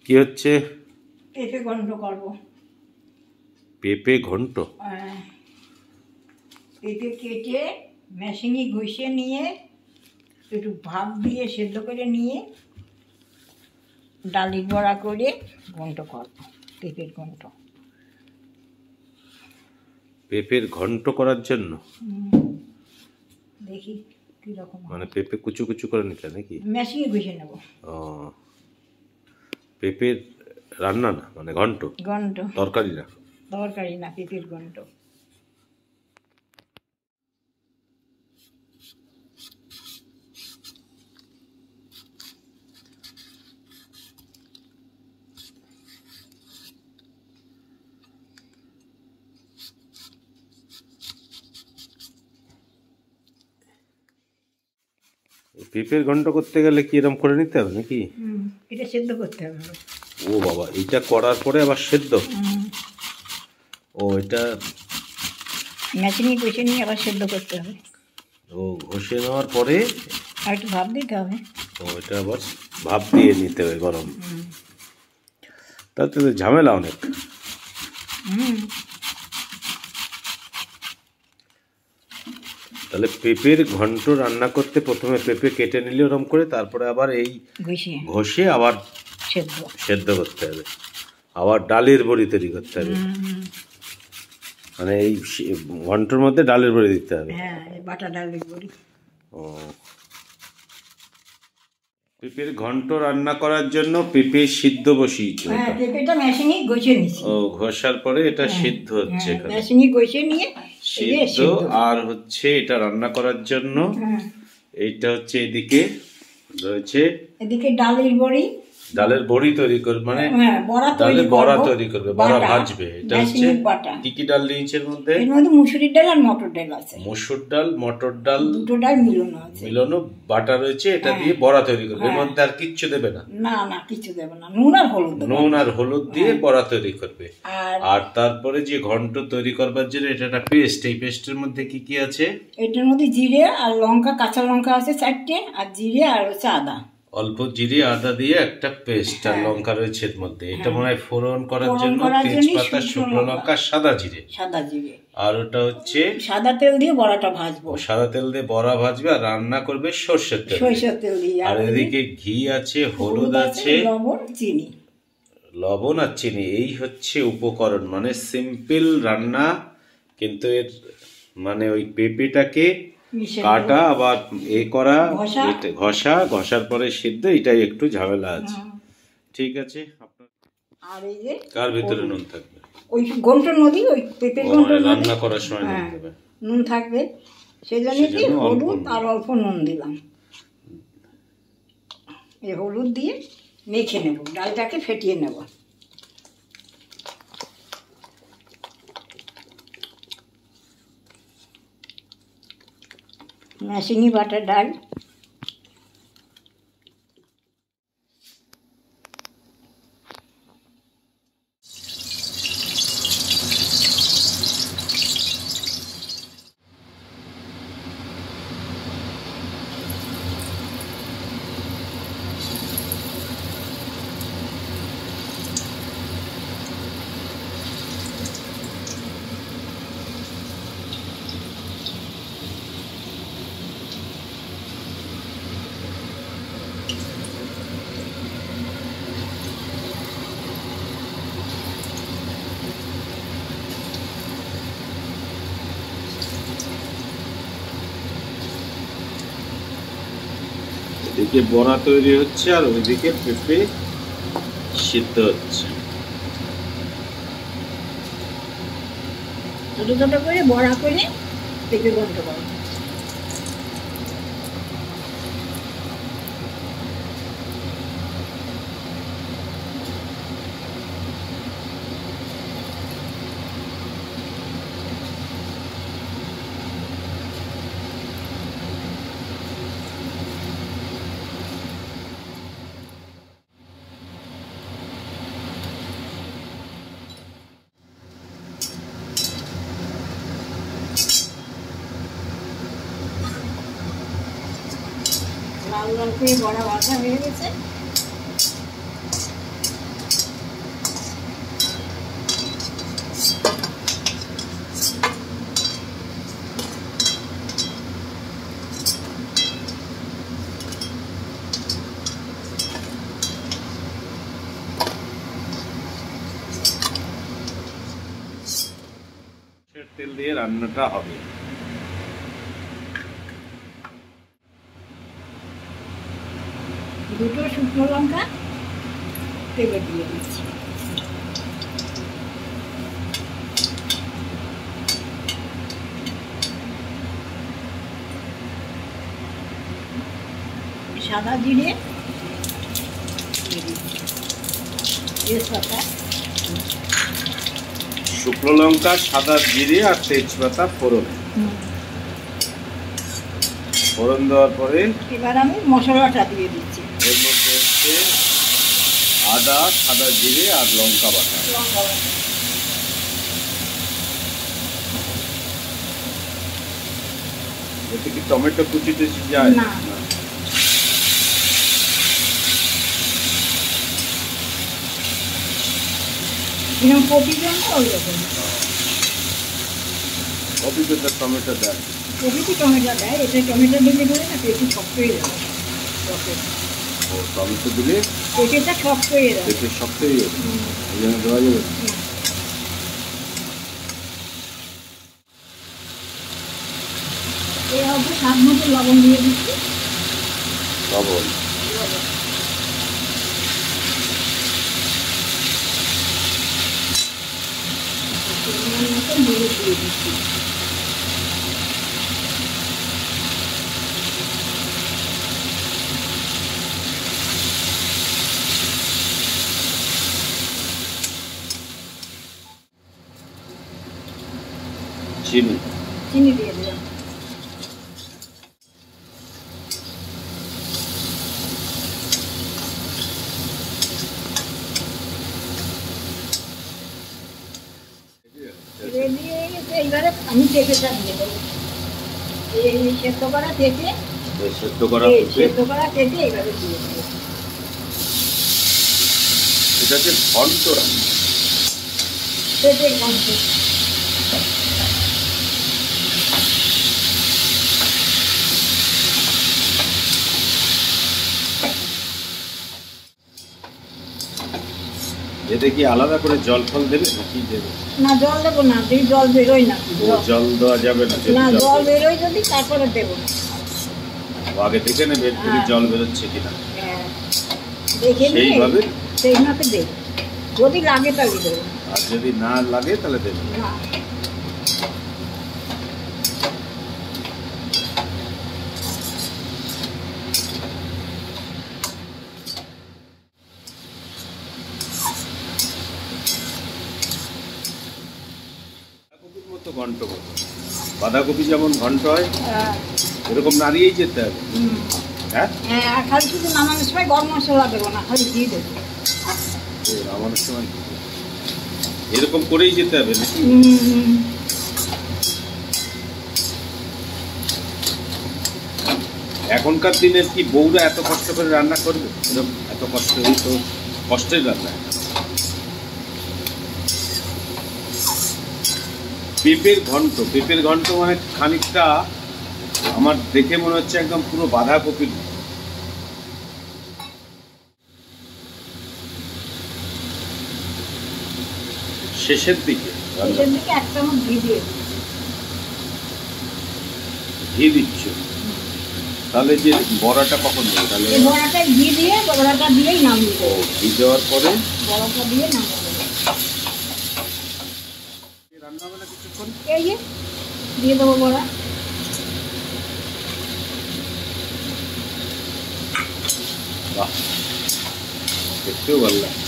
কি হচ্ছে? পেঁপে ঘন্ট করবো। পেঁপে ঘন্ট? পেঁপে কেটে মেশিনে ঘষে নিয়ে একটু ভাপ দিয়ে সেদ্ধ করে নিয়ে ডালি বড়া করে ঘন্ট করবো, পেঁপের ঘন্ট। পেঁপের ঘন্ট করার জন্য দেখি কিরকম, মানে পেঁপে কুচু কুচু করে নিতে নাকি? মেশিনে ঘষে নেবো। ও, পেঁপের রান্না না, মানে ঘন্ট? ঘন্ট, তরকারি না? তরকারি না, পেঁপের ঘন্ট। পেঁপের ঘন্ট করতে গেলে কি এরকম করে নিতে হবে নাকি? এটা সেদ্ধ করতে হবে। ও বাবা, এটা করার পরে আবার সেদ্ধ? ও, এটা মেশিনে ঘষে নিয়ে আবার সেদ্ধ করতে হবে। ও, ঘষে নেওয়ার পরে আর একটু ভাপ দিতে হবে। ও, এটা আবার ভাপ দিয়ে নিতে হবে গরম। তাতে তো ঝামেলা অনেক। তাহলে পেঁপের ঘন্ট রান্না করতে প্রথমে পেঁপে কেটে নিলে ওরকম করে, তারপরে আবার এই ঘষে আবার সেদ্ধ করতে হবে, আবার ডালের বড়ি তৈরি করতে হবে। মানে এই ঘন্টর মধ্যে ডালের বড়ি দিতে হবে? হ্যাঁ, বাটা ডালের বড়ি। ও, পেঁপের ঘন্ট রান্না করার জন্য পেঁপে সিদ্ধ বসিয়েছি? হ্যাঁ, পেঁপেটা মেশিনে ঘষে নিয়েছি। ও, ঘষার পরে এটা সিদ্ধ হচ্ছে এখানে? মেশিনে ঘষে নিয়ে সিদ্ধ। আর হচ্ছে এটা রান্না করার জন্য এইটা হচ্ছে এদিকে রয়েছে, এদিকে ডালের বড়ি। ডালের বড়ি তৈরি করবে, মানে ডালের বড়া তৈরি করবে, বড়া ভাজবে। এটা হচ্ছে কি কি ডাল নিয়েছে এর মধ্যে? এর মধ্যে মুসুরির ডাল আর মটর ডাল আছে। মসুর ডাল, মটর ডাল, দুটো ডাল মিলানো আছে, মিলানো বাটা রয়েছে। এটা দিয়ে বড়া তৈরি করবে। এর মধ্যে আর কিচ্ছু দেবে না? না না, কিছু দেবে না, নুন আর হলুদ। নুন আর হলুদ দিয়ে বড়া তৈরি করবে। আর তারপরে যে ঘন্ট তৈরি করবার জন্য এটা একটা পেস্ট। এই পেস্টের মধ্যে কি কি আছে? এটার মধ্যে জিরে আর লঙ্কা, কাঁচা লঙ্কা আছে 4টে, আর জিরে আর হচ্ছে আদা। অল্প জিরে আদা দিয়ে একটা পেস্ট, আর লঙ্কা রয়েছে এর মধ্যে। এটা মনে হয় ফোড়ন করার জন্য তেজপাতা, শুকনো লঙ্কা, সাদা জিরে। আর ওটা হচ্ছে সাদা তেল দিয়ে বড়াটা ভাজবো। সাদা তেল দিয়ে বড়া ভাজবে আর রান্না করবে সরষের তেল দিয়ে। আর এদিকে ঘি আছে, হলুদ আছে, লবণ আর চিনি। এই হচ্ছে উপকরণ, মানে সিম্পল রান্না। কিন্তু এর মানে ওই পেঁপেটাকে কাটা আবার করা, ঘষার পরে সিদ্ধ, এটাই একটু ঝামেলা আছে। ঠিক আছে। আর এই যে কার ভিতরে নুন থাকবে? ওই ঘন্ট নদী, ওই পেঁপের ঘন্ট রান্না করার সময় নুন থাকবে, সেজন্য কি হলুদ আর অল্প নুন দিলাম। এই হলুদ দিয়ে মেখে নেব, ডালটাকে ফেটিয়ে নেব। মেশিনি বাটা ডাল, এদিকে বড়া তৈরি হচ্ছে আর ওইদিকে পেঁপে সিদ্ধ হচ্ছে। ছোট ছোট করে বড়া করে পেঁপে ঘন্ট করবো। লাল লাল করে বড়া ভাজা হয়ে গেছে। তেল দিয়ে রান্নাটা হবে। দুটো শুকনো লঙ্কা তেলে দিয়ে দিচ্ছি। সাদা জিরে তেজপাতা, শুকনো লঙ্কা, সাদা জিরে আর তেজপাতা ফোড়ন। ফোড়ন দেওয়ার পরে এবার আমি মশলাটা দিয়ে দিচ্ছি। এর মধ্যে হচ্ছে আদা, সাদা জিরে আর লঙ্কা বাটা। এতে কি টমেটো কুচি টুচি যায় না। যেরকম কপি দেন না ওই রকম। কপিতে তো টমেটো দেয়। কপিতে টমেটো দেয়, এটা টমেটো দিলে বলে না পেটে শক্ত হয়ে যাবে। ও টমেটো দিলে পেটেটা শক্ত হয়ে যাবে। পেটে শক্ত হয়ে যাবে, এই জন্য দেওয়া যাবে। এই অল্প স্বাদ মতো লবণ দিয়ে দিচ্ছি। লবণ, মতন হলুদ দিয়ে দিচ্ছি। চিনি, চিনি দিয়ে দিলাম। এইবারে আমি পেঁপেটা দিয়ে দেবো। এই সেদ্ধ করা পেঁপে, সেদ্ধ করা সেদ্ধ করা পেঁপে এইভাবে দিয়ে দেবো। এটা হচ্ছে ঘন্ট রান্না। পেঁপের গন্ধ। এতে কি আলাদা করে জল ফল দেবে নাকি দেবে? না, জল দেবো না, যদি জল বেরোয় না। জল দেওয়া যাবে না? না, জল বেরোয় যদি তারপরে দেবো না। আগে দেখে নেবে এর থেকে জল বেরোচ্ছে কিনা। হ্যাঁ, দেখে নিয়ে সেইভাবে দেবো। যদি লাগে তাহলে দেবো, আর যদি না লাগে তাহলে দেবে না। বাঁধাকপির মতো ঘন্ট করবো। বাঁধাকপি যেমন ঘন্ট হয় এরকম নাড়িয়েই যেতে হবে। হ্যাঁ, আর খালি শুধু নামানোর সময় গরম মশলা দেবো না, খালি দিয়ে দেবো। নামানোর সময় এরকম করেই যেতে হবে নাকি? এখনকার দিনের কি বউরা এত কষ্ট করে রান্না করবে? এরকম এত কষ্ট, এই তো কষ্টের রান্না। পেঁপের ঘন্ট, পেঁপের ঘন্ট মানে খানিকটা আমার দেখে মনে হচ্ছে একদম পুরো বাঁধাকপির। শেষের দিকে এক চামচ ঘি দিয়ে ঘি দিচ্ছ, তাহলে যে বড়াটা কখন দেবে? তাহলে বড়াটা ঘি দিয়ে, বড়াটা দিয়েই নামিয়ে দেবো। ঘি দেওয়ার পরে বড়াটা দিয়ে নামিয়ে দেবো। রান্না হবে না কিছুক্ষণ। এই যে দিয়ে দেবো বড়া। বাহ, দেখতেও ভালো লাগছে,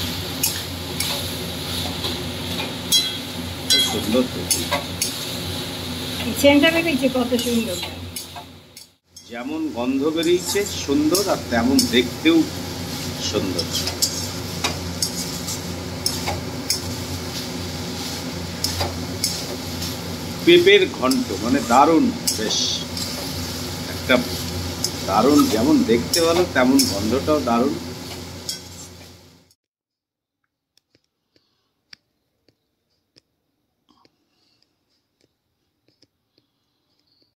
সুন্দর তো। সেন্টটা বেরিয়েছে কত সুন্দর। যেমন গন্ধ বেরিয়েছে সুন্দর, আর তেমন দেখতেও সুন্দর। পেঁপের ঘন্ট মানে দারুণ, বেশ একটা দারুণ, যেমন দেখতে ভালো তেমন গন্ধটাও দারুণ।